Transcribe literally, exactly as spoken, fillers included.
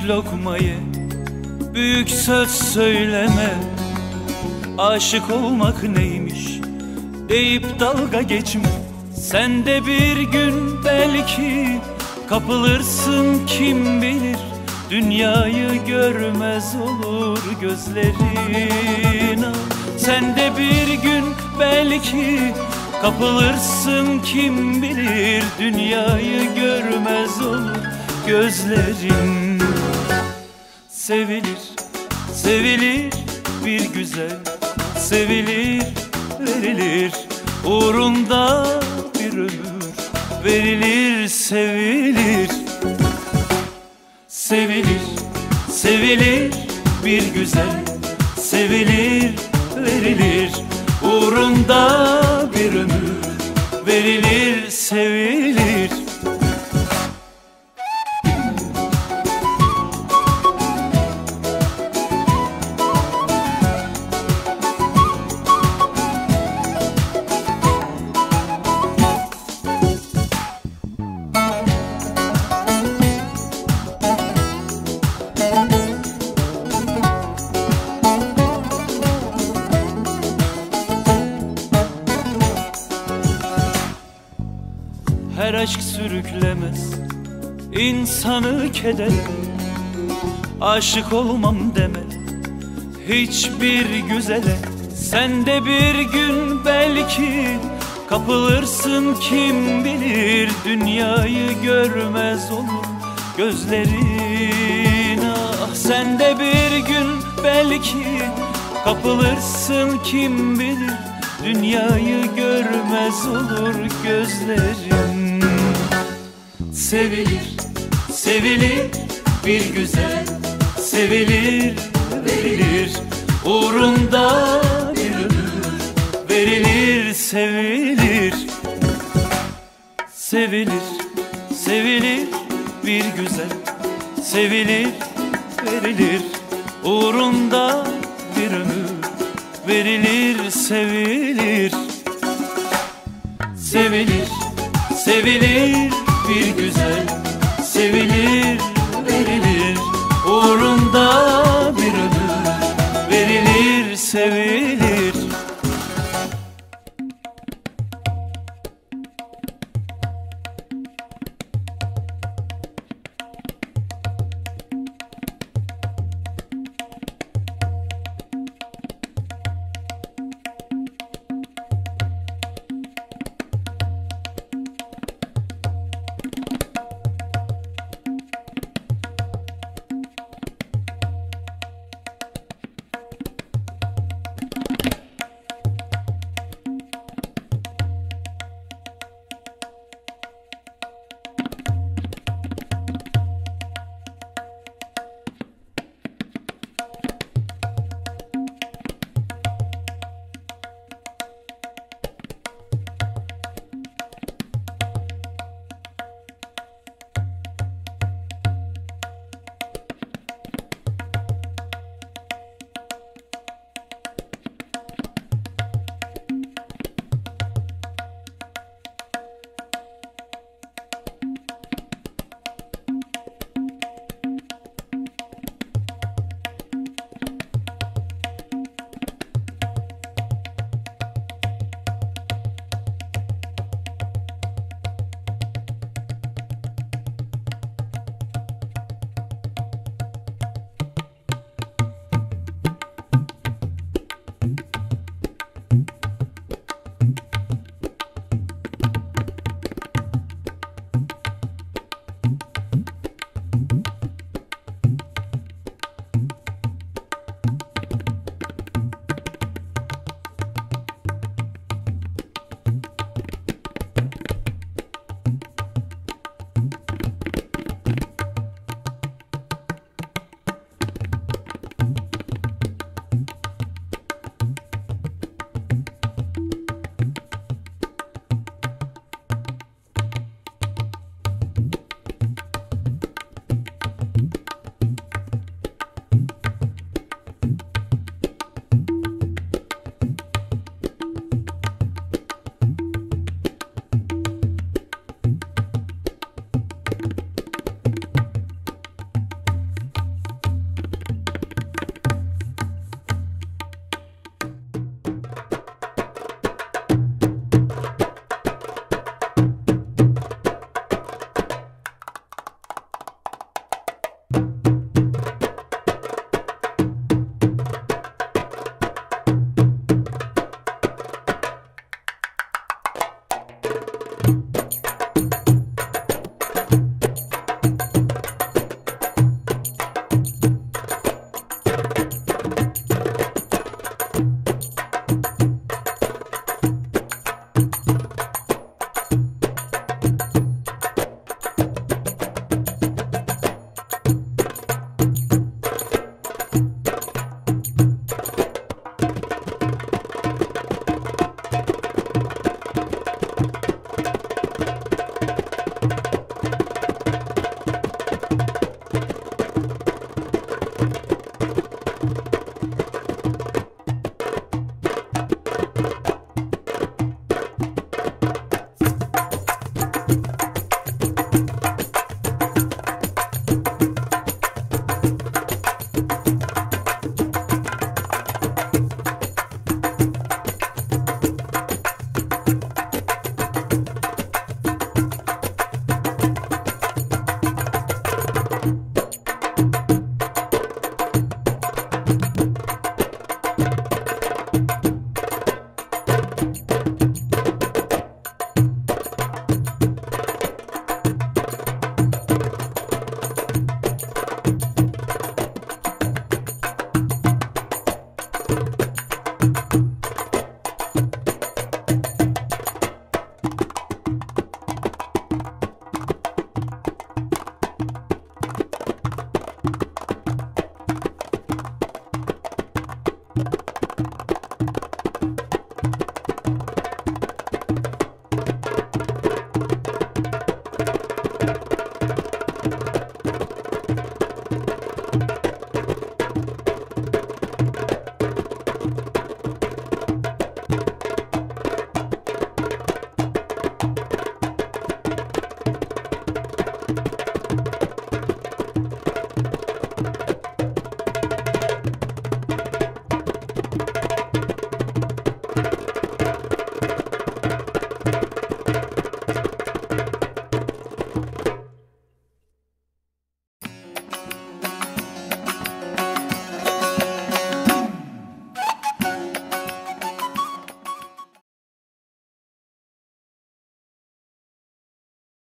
lokmayı büyük söz söyleme. Aşık olmak neymiş deyip dalga geçme. Sen de bir gün belki kapılırsın, kim bilir. Dünyayı görmez olur gözlerin. Sen de bir gün belki kapılırsın, kim bilir. Dünyayı görmez olur gözlerin. Sevilir, sevilir bir güzel, sevilir, verilir. Uğrunda bir ömür verilir, sevilir. Sevilir, sevilir bir güzel, sevilir, verilir. Uğrunda bir ömür verilir, sevilir. Her aşk sürüklemez insanı keder. Aşık olmam deme hiçbir güzele. Sen de bir gün belki kapılırsın, kim bilir. Dünyayı görmez olur gözlerin. Ah, sen de bir gün belki kapılırsın, kim bilir. Dünyayı görmez olur gözlerin. Sevilir, sevilir bir güzel, sevilir, verilir. Uğrunda bir ömür verilir, sevilir. Sevilir, sevilir bir güzel, sevilir, verilir. Uğrunda bir ömür verilir, sevilir. Sevilir, sevilir bir güzel, sevilir, verilir. Uğrunda bir ömür verilir, sevilir.